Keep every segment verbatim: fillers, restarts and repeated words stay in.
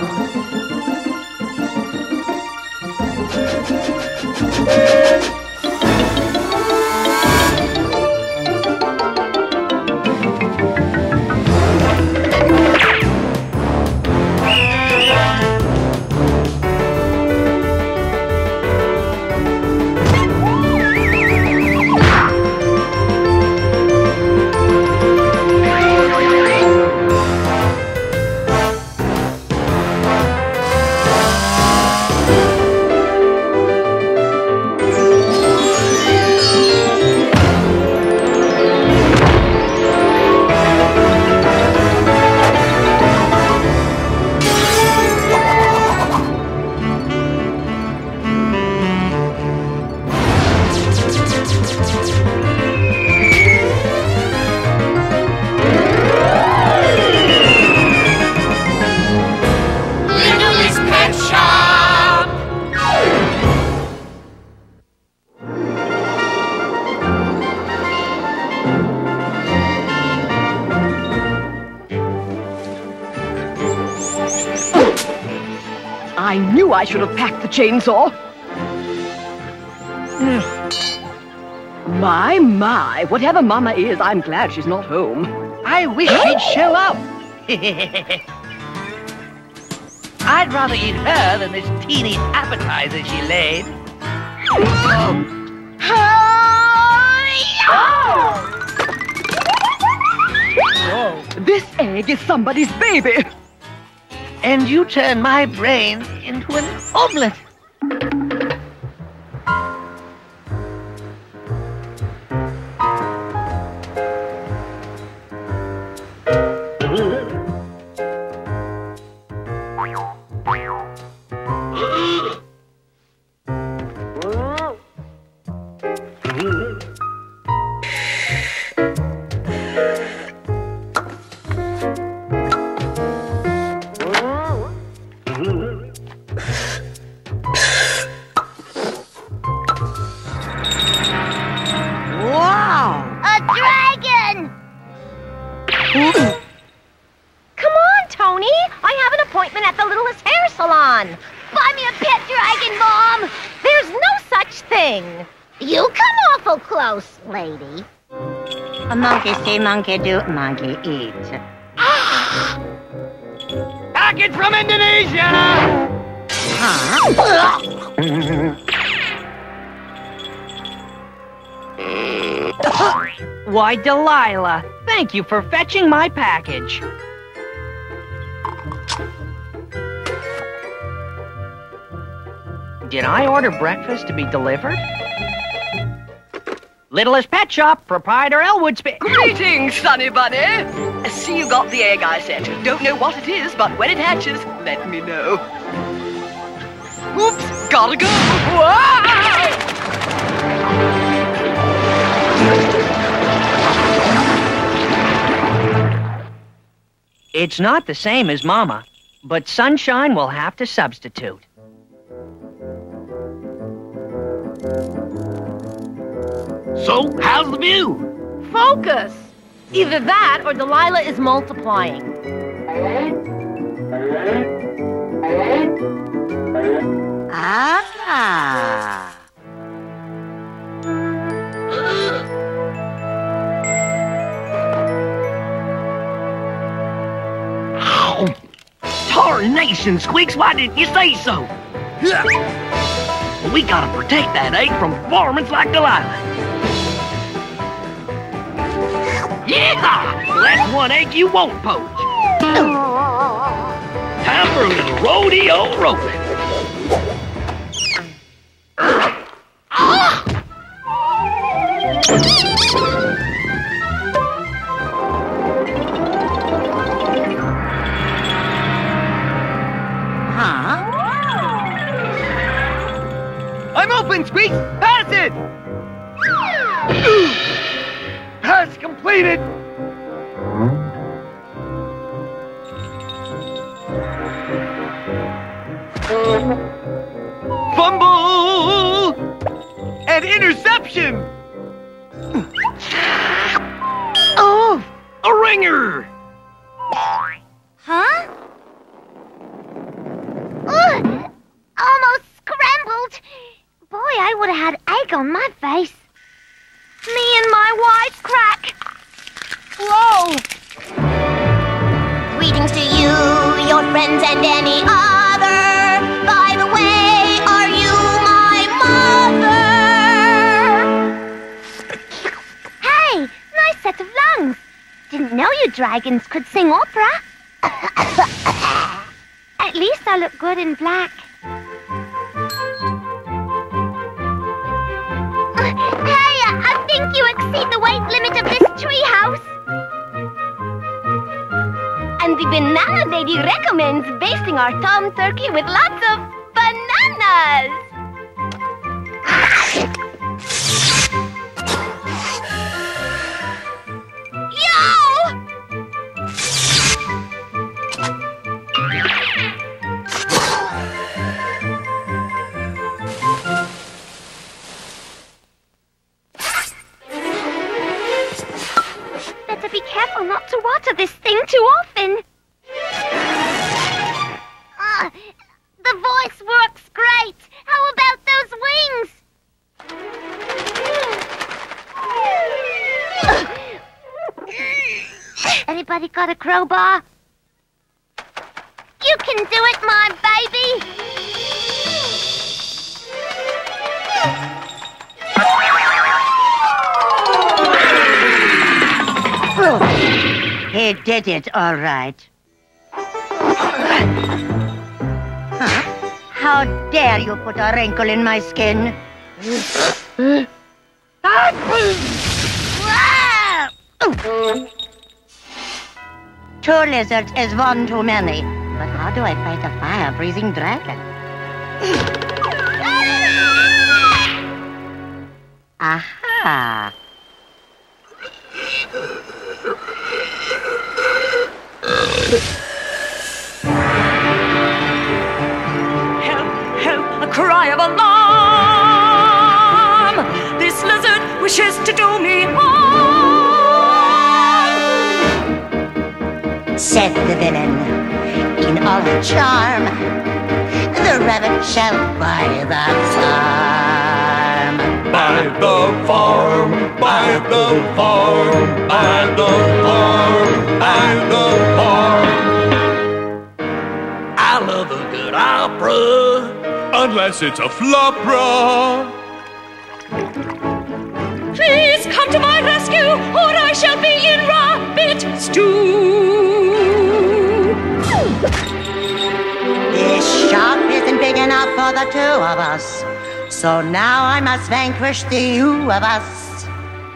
I knew I should have packed the chainsaw. My, my, whatever Mama is, I'm glad she's not home. I wish she'd show up. I'd rather eat her than this teeny appetizer she laid. This egg is somebody's baby. And you turn my brain into an omelet. Lady. A monkey see, monkey do, monkey eat. Package from Indonesia! Huh? Why, Delilah, thank you for fetching my package. Did I order breakfast to be delivered? Littlest Pet Shop, proprietor Elwood Sp- Greetings, Sonny Bunny. I see you got the egg I sent. Don't know what it is, but when it hatches, let me know. Oops, gotta go. Whoa! It's not the same as Mama, but Sunshine will have to substitute. So, how's the view? Focus! Either that or Delilah is multiplying. Ah! Ow! Tarnation, Squeaks, why didn't you say so? We gotta protect that egg from varmints like Delilah. Yeah! That's one egg you won't poach. Time for a little rodeo rolling. Huh? I'm open, Squeak! Pass it! Pass completed! Fumble! And interception! Oh! A ringer! Huh? have had egg on my face. Me and my white crack. Whoa! Greetings to you, your friends, and any other. By the way, are you my mother? Hey, nice set of lungs. Didn't know you dragons could sing opera. At least I look good in black. Uh, hey, I think you exceed the weight limit of this treehouse. And the banana lady recommends basting our tom turkey with lots of bananas. Yo! Better be careful not to water this thing too often. Uh, the voice works great. How about those wings? Anybody got a crowbar? You can do it, my baby. He did it all right. Huh? How dare you put a wrinkle in my skin? Two lizards is one too many. But how do I fight a fire-breathing dragon? Aha! Help, help, a cry of alarm! This lizard wishes to do me harm! Said the villain, in all her charm, the rabbit shall buy the farm. Buy the farm, buy the farm, buy the farm, buy the farm. I love a good opera, unless it's a flopra. Please come to my rescue, or I shall be in rabbit stew! This shop isn't big enough for the two of us, so now I must vanquish the you of us.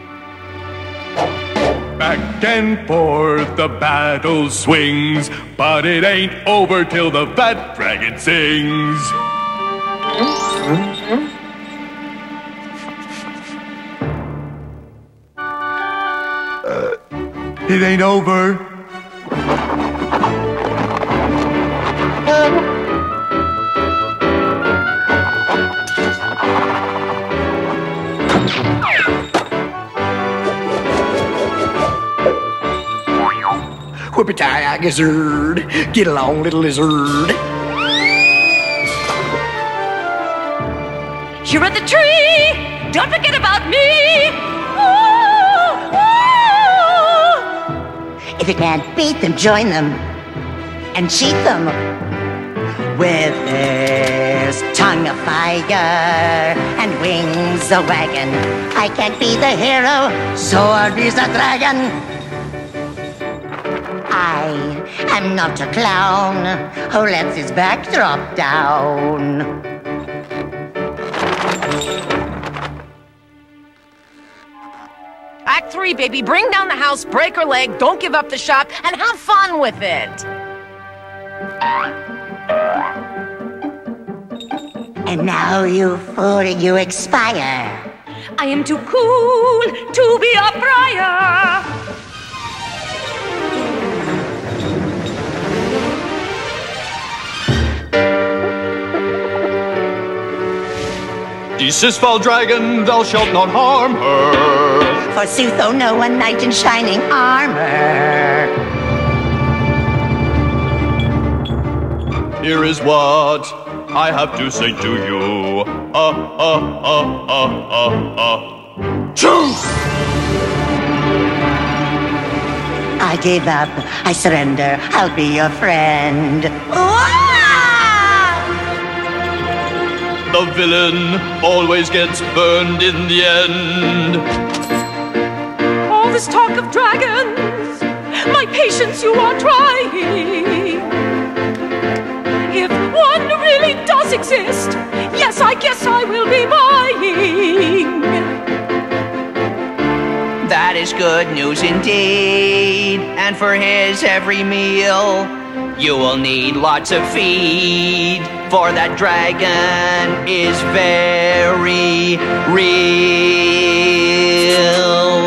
Back and forth the battle swings, but it ain't over till the fat dragon sings. Uh, it ain't over. Whippity gizzard, get along, little lizard. You're at the tree! Don't forget about me! Ooh, ooh. If you can't beat them, join them and cheat them with this tongue of fire and wings a wagon. I can't be the hero, so I'll be the dragon. I am not a clown who lets his back drop down. Act three, baby. Bring down the house, break her leg, don't give up the shop, and have fun with it. And now, you fool, you expire. I am too cool to be a friar! Desist, foul dragon, thou shalt not harm her. Forsooth, oh no, a knight in shining armor. Here is what I have to say to you, ah, ah, ah, ah, ah, ah. Choo! I give up. I surrender. I'll be your friend. The villain always gets burned in the end. All this talk of dragons, my patience you are trying. If one really does exist, yes, I guess I will be buying. That is good news indeed. And for his every meal, you will need lots of feed. For that dragon is very real.